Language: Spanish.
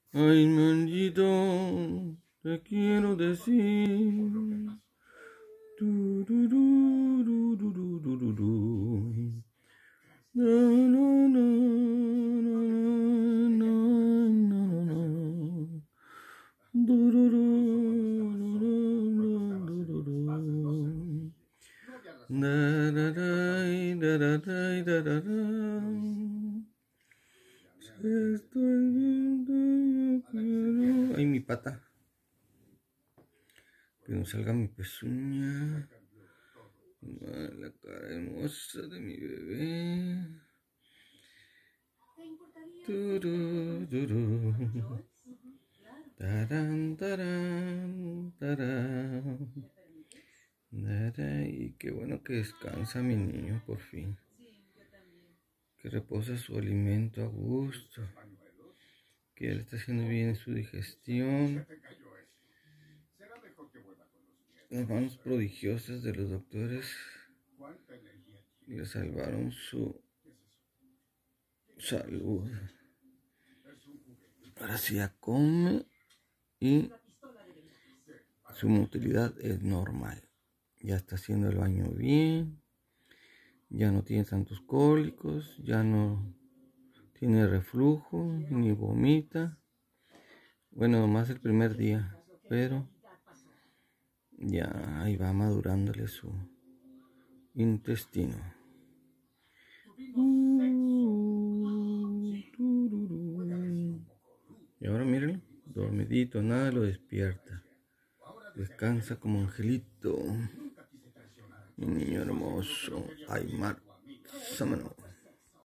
Ay, manito, te quiero decir. Turururururururu. No, no, no, no, no, no, no, no. Durururururururu. Dararay, dararay, dararay. Estoy viendo, yo quiero. Ay, mi pata. Que no salga mi pezuña. La cara hermosa de mi bebé. Turururu. Tarán, tarán, tarán. Y qué bueno que descansa mi niño por fin. Que reposa su alimento a gusto. Que ya le está haciendo bien su digestión. Las manos prodigiosas de los doctores le salvaron su salud. Ahora sí ya come y su motilidad es normal. Ya está haciendo el baño bien. Ya no tiene tantos cólicos. Ya no tiene reflujo ni vomita. Bueno, nomás el primer día. Pero ya ahí va madurándole su intestino. Y ahora mírenlo, dormidito, nada lo despierta. Descansa como angelito. Mi niño hermoso, Aymar Sámano.